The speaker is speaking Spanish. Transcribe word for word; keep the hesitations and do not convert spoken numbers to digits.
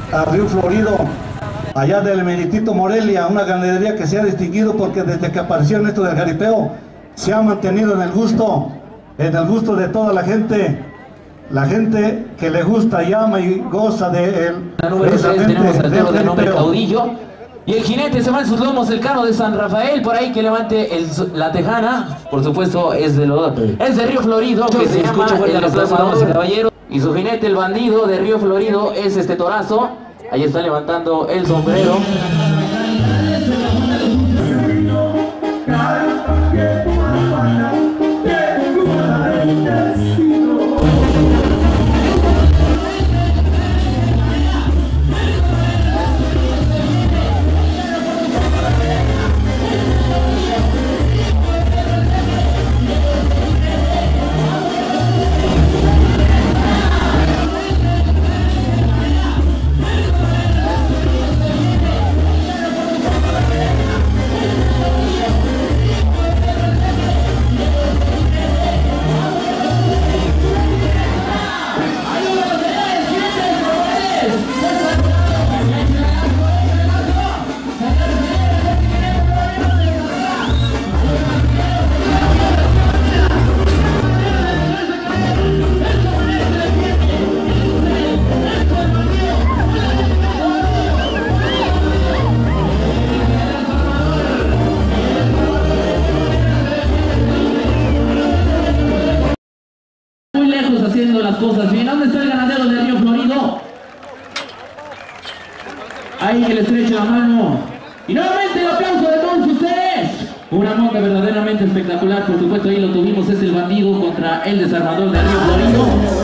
a Río Florido, allá del Meritito Morelia, una ganadería que se ha distinguido porque desde que apareció en esto del jaripeo se ha mantenido en el gusto, en el gusto de toda la gente, la gente que le gusta y ama y goza de él. La número tres tenemos al toro de nombre Caudillo. Y el jinete se va en sus lomos, el Cano de San Rafael, por ahí que levante el, la tejana, por supuesto es de los, es de Río Florido, que se llama el Aplazados Caballero. Y su jinete, el bandido de Río Florido, es este torazo. Ahí está levantando el sombrero. Haciendo las cosas bien. ¿Dónde está el ganadero de Río Florido? Ahí que le estreche la mano. Y nuevamente el aplauso de todos ustedes. Una monta verdaderamente espectacular. Por supuesto ahí lo tuvimos, es el bandido contra el desarmador de Río Florido.